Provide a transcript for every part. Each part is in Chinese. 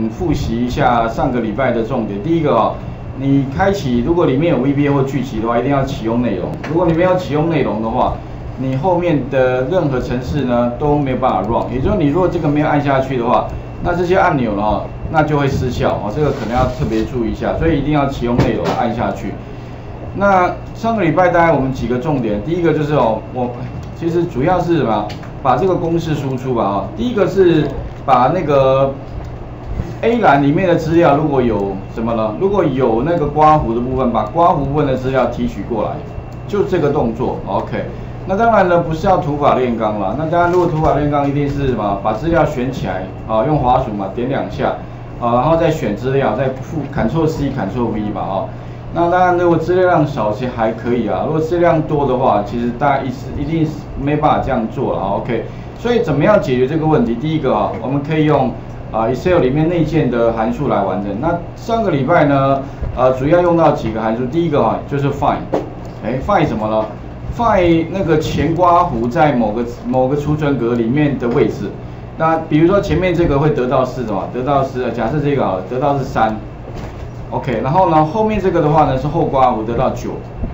复习一下上个礼拜的重点。第一个哦，你开启如果里面有 VBA 或巨集的话，一定要启用内容。如果你没有启用内容的话，你后面的任何程式呢都没有办法 run。也就是你如果这个没有按下去的话，那这些按钮呢那就会失效哦，这个可能要特别注意一下，所以一定要启用内容按下去。那上个礼拜大概我们几个重点，第一个就是哦，我其实主要是什么？把这个公式输出吧啊。第一个是把那个 A 栏里面的资料如果有什么呢？如果有那个刮胡的部分，把刮胡部分的资料提取过来，就这个动作 ，OK。那当然呢，不是要土法炼钢啦。那当然，如果土法炼钢，一定是什么？把资料选起来啊，用滑鼠嘛，点2下啊，然后再选资料，再复 Ctrl+C、Ctrl+V 吧啊。那当然，如果资料量少，其实还可以啊。如果资料量多的话，其实大家一定是没办法这样做了 ，OK。所以怎么样解决这个问题？第一个啊，我们可以用Excel 里面内建的函数来完成。那上个礼拜呢，主要用到几个函数。第一个啊，就是 find，find 什么呢？find 那个前刮胡在某个储存格里面的位置。那比如说前面这个会得到是什么？得到是假设这个啊，得到是3。OK， 然后呢，后面这个的话呢是后刮胡得到9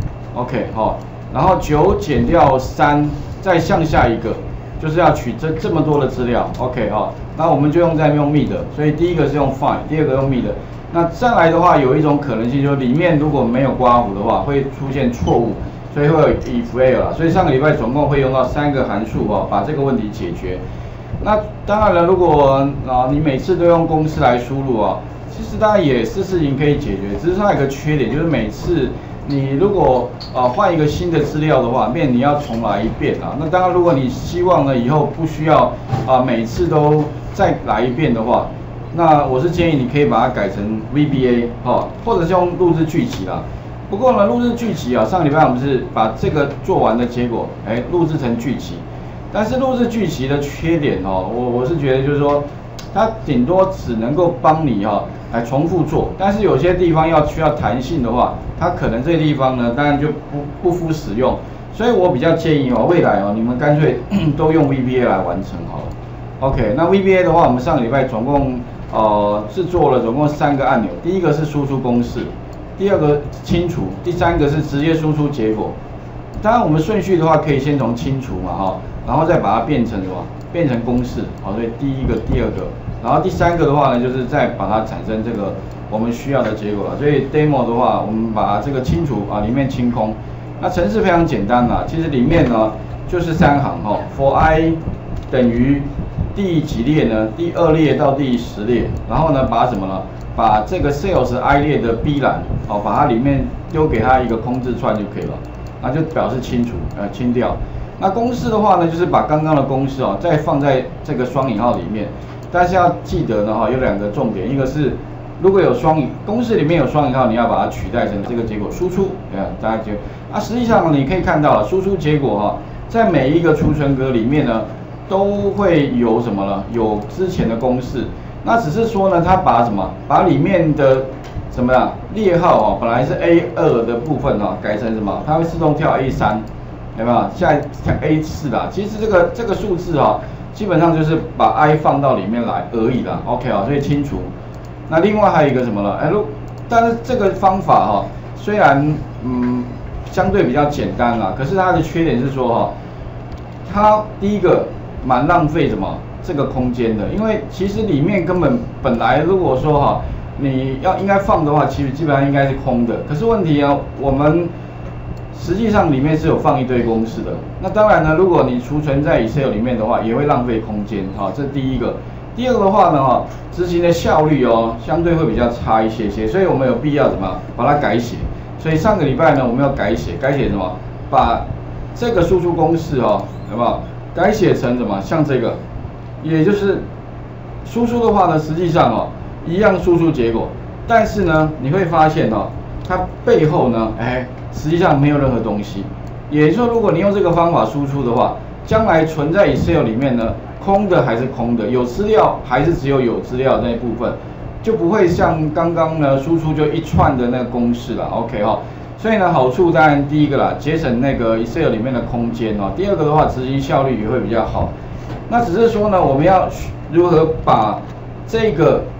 ，OK 好，然后9减掉3，再向下一个，就是要取这么多的资料 ，OK 好，那我们就用mid，所以第一个是用 find， 第二个用mid。那再来的话有一种可能性，就是里面如果没有刮胡的话，会出现错误，所以会有 if error 啦。所以上个礼拜总共会用到3个函数哦，把这个问题解决。那当然了，如果你每次都用公式来输入啊。其实当然也是事情可以解决，只是它有个缺点，就是每次你如果换一个新的资料的话，你要重来一遍啊。那当然，如果你希望呢以后不需要每次都再来一遍的话，那我是建议你可以把它改成 VBA 或者是用录制巨集啦。不过呢，录制巨集啊，上个礼拜我们是把这个做完的结果，录制成巨集。但是录制巨集的缺点哦，我是觉得就是说，它顶多只能够帮你来重复做，但是有些地方需要弹性的话，它可能这个地方呢，当然就不敷使用，所以我比较建议未来你们干脆都用 VBA 来完成好了。OK， 那 VBA 的话，我们上个礼拜总共制作了总共3个按钮，第一个是输出公式，第二个清除，第3个是直接输出结果。当然我们顺序的话，可以先从清除嘛然后再把它变成什么？变成公式所以第一个、第二个。然后第3个的话呢，就是再把它产生这个我们需要的结果了。所以 demo 的话，我们把这个清除里面清空。那程式非常简单啦，其实里面呢就是3行for i 等于第几列呢？第2列到第10列。然后呢，把什么呢？把这个 sales i 列的 B 栏把它里面丢给它一个空字串就可以了。那就表示清除清掉。那公式的话呢，就是把刚刚的公式再放在这个双引号里面。但是要记得呢有2个重点，一个是如果有公式里面有双引号，你要把它取代成这个结果输出，大家就实际上你可以看到了，输出结果在每一个储存格里面呢都会有什么呢？有之前的公式，那只是说呢，它把什么？把里面的什么呀列号本来是 A2 的部分改成什么？它会自动跳 A3， 有没有？现在跳 A4 啦。其实这个数字基本上就是把 i 放到里面来而已啦 ，OK 所以清除。那另外还有一个什么呢？但是这个方法虽然相对比较简单啦，可是它的缺点是说它第一个蛮浪费什么这个空间的，因为其实里面本来如果说你应该放的话，其实基本上应该是空的。可是问题我们实际上里面是有放一堆公式的。那当然呢，如果你储存在 Excel 里面的话，也会浪费空间这是第一个。第二个的话呢执行的效率相对会比较差一些，所以我们有必要怎么把它改写。所以上个礼拜呢，我们要改写什么？把这个输出公式有没有改写成什么？像这个，也就是输出的话呢，实际上一样输出结果，但是呢，你会发现它背后呢，实际上没有任何东西。也就是说，如果你用这个方法输出的话，将来存在 Excel 里面呢，空的还是空的，有资料还是只有资料那一部分，就不会像刚刚呢输出就一串的那个公式了 ，OK 所以呢，好处当然第一个啦，节省那个 Excel 里面的空间第二个的话，执行效率也会比较好。那只是说呢，我们要如何把这个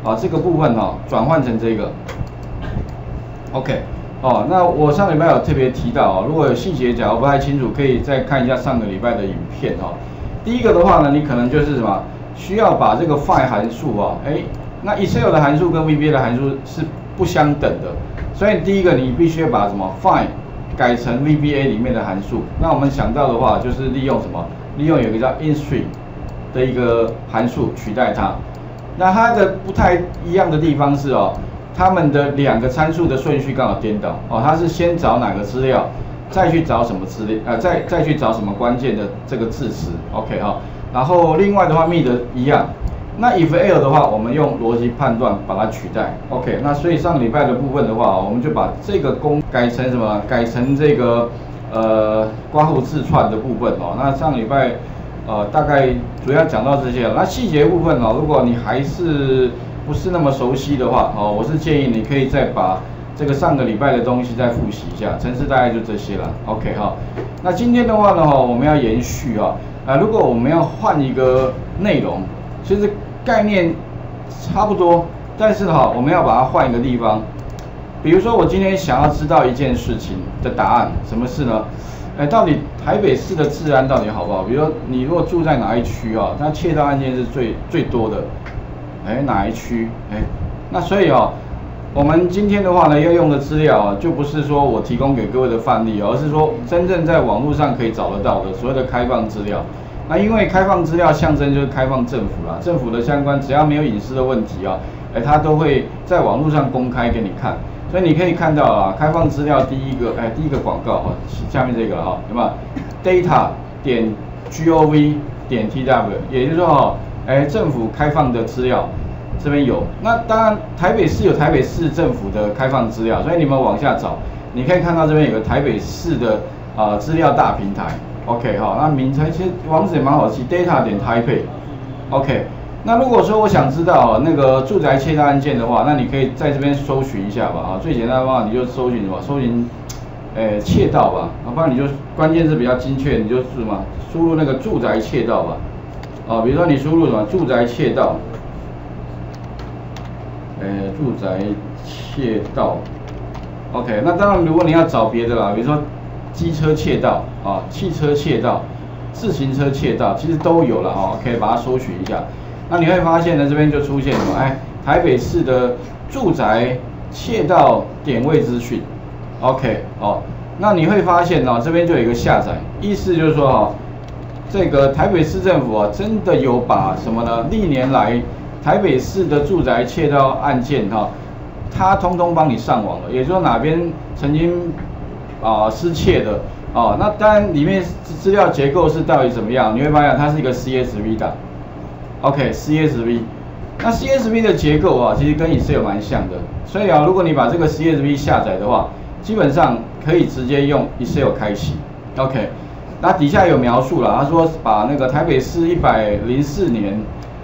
这个部分转换成这个 ，OK。那我上个礼拜有特别提到如果有细节假如不太清楚，可以再看一下上个礼拜的影片第一个的话呢，你可能就是什么，需要把这个 find 函数那 Excel 的函数跟 VBA 的函数是不相等的，所以第一个你必须要把什么 find 改成 VBA 里面的函数。那我们想到的话，就是利用什么？利用有一个叫 instream 的一个函数取代它。那它的不太一样的地方是它们的两个参数的顺序刚好颠倒它是先找哪个资料，再去找什么资料再去找什么关键的这个字词 ，OK 然后另外的话 mid 一样。那 if else 的话，我们用逻辑判断把它取代 ，OK。那所以上个礼拜的部分的话，我们就把这个功改成什么？改成这个刮胡字串的部分那上个礼拜大概主要讲到这些。那细节部分如果你还是不是那么熟悉的话我是建议你可以再把这个上个礼拜的东西再复习一下。程式大概就这些了 ，OK 那今天的话呢我们要延续如果我们要换一个内容，其实概念差不多，但是我们要把它换一个地方。比如说我今天想要知道一件事情的答案，什么事呢？到底台北市的治安到底好不好？比如说你如果住在哪一区那窃盗案件是最多的。哪一区？那所以我们今天的话呢，要用的资料就不是说我提供给各位的范例，而是说真正在网络上可以找得到的所谓的开放资料。那因为开放资料象征就是开放政府啦，政府的相关只要没有隐私的问题它都会在网络上公开给你看。所以你可以看到开放资料第一个广告下面这个有没有 data.gov.tw， 也就是说政府开放的资料这边有。那当然台北市有台北市政府的开放资料，所以你们往下找，你可以看到这边有个台北市的资料大平台 ，OK 那名称其实网址也蛮好记 ，data.taipei，OK。那如果说我想知道那个住宅窃盗案件的话，那你可以在这边搜寻一下吧最简单的话你就搜寻什么？搜寻窃盗吧不然你就关键字比较精确，你就什么输入那个住宅窃盗吧比如说你输入什么住宅窃盗，住宅窃盗 ，OK。那当然，如果你要找别的啦，比如说机车窃盗汽车窃盗、自行车窃盗，其实都有了可以把它搜寻一下。那你会发现呢，这边就出现什么？台北市的住宅窃盗点位资讯 ，OK 那你会发现这边就有一个下载，意思就是说这个台北市政府真的有把什么呢？历年来台北市的住宅窃盗案件它通通帮你上网了，也就是说哪边曾经失窃的那当然里面资料结构是到底怎么样？你会发现它是一个 CSV 档 ，OK CSV。那 CSV 的结构其实跟 Excel 蛮像的，所以如果你把这个 CSV 下载的话，基本上可以直接用 Excel 开启 ，OK。那底下有描述了，他说把那个台北市104年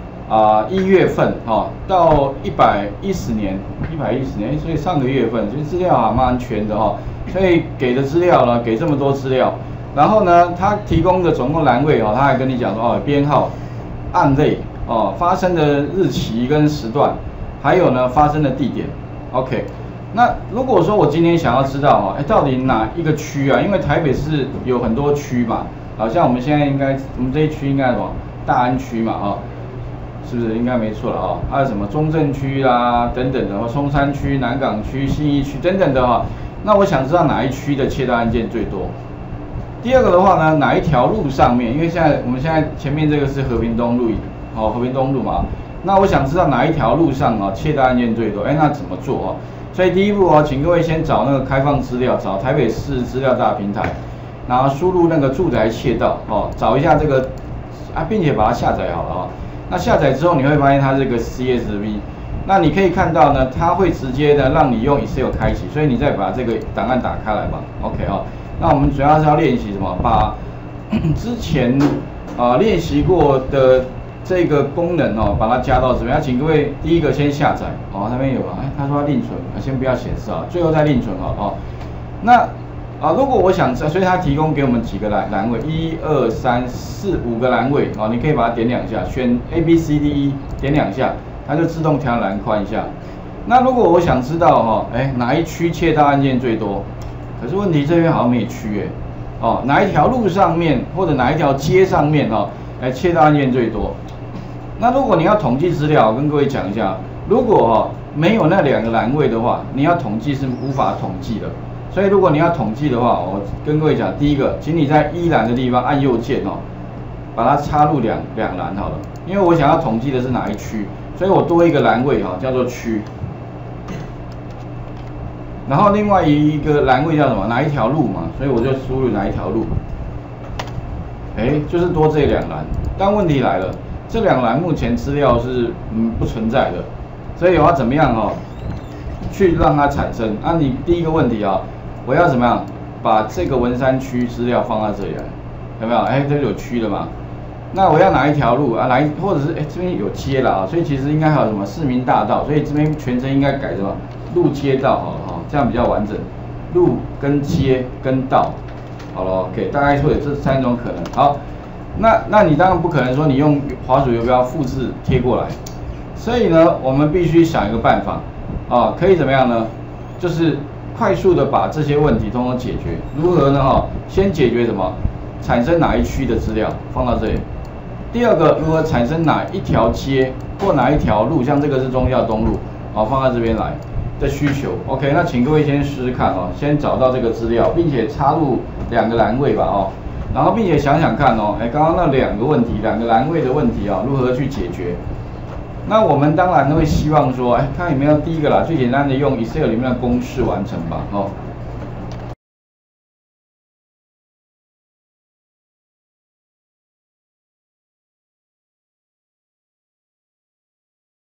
1月份到110年，所以上个月份其实资料蛮全的所以给的资料呢给这么多资料，然后呢他提供的总共栏位他还跟你讲说编号、案类发生的日期跟时段，还有呢发生的地点 ，OK。那如果说我今天想要知道到底哪一个区因为台北市有很多区嘛，像我们现在我们这一区应该什么大安区嘛是不是应该没错了还有什么中正区啦等等的松山区、南港区、信义区等等的那我想知道哪一区的窃盗案件最多。第二个的话呢，哪一条路上面，因为我们现在前面这个是和平东路和平东路嘛，那我想知道哪一条路上窃盗案件最多，那怎么做所以第一步请各位先找那个开放资料，找台北市资料大平台，然后输入那个住宅窃盗找一下这个并且把它下载好了那下载之后你会发现它这个 CSV， 那你可以看到呢，它会直接的让你用 Excel 开启，所以你再把这个档案打开来吧 ，OK 那我们主要是要练习什么？把之前练习过的这个功能把它加到这边。请各位第一个先下载那边有他说要另存，先不要显示最后再另存那如果我想所以他提供给我们几个栏位，1、2、3、4、5个栏位你可以把它点2下，选 A、B、C、D、E 点2下， 它就自动调栏宽一下。那如果我想知道哈，哪一区窃盗案件最多？可是问题这边好像没区哪一条路上面或者哪一条街上面窃盗案件最多？那如果你要统计资料，我跟各位讲一下，如果没有那2个栏位的话，你要统计是无法统计的。所以如果你要统计的话，我跟各位讲，第一个，请你在1栏的地方按右键把它插入两栏好了，因为我想要统计的是哪一区，所以我多一个栏位叫做区。然后另外一个栏位叫什么？哪一条路嘛，所以我就输入哪一条路。就是多这2栏。但问题来了，这2栏目前资料是不存在的，所以我要怎么样去让它产生？你第一个问题我要怎么样把这个文山区资料放到这里来？有没有？这有区了嘛？那我要哪一条路或者是这边有街了所以其实应该还有什么市民大道，所以这边全称应该改什么？路街道好了这样比较完整。路跟街跟道，好了 ，OK， 大概会有这3种可能。好，那你当然不可能说你用滑鼠游标复制贴过来，所以呢，我们必须想一个办法可以怎么样呢？就是快速的把这些问题通通解决。如何呢？先解决什么？产生哪一区的资料放到这里。第二个，如何产生哪一条街或哪一条路，像这个是忠孝东路，放到这边来的需求。OK， 那请各位先试试看先找到这个资料，并且插入2个栏位吧然后并且想想看刚刚那2个问题，2个栏位的问题如何去解决？那我们当然会希望说，看有没有第一个啦，最简单的用 Excel 里面的公式完成吧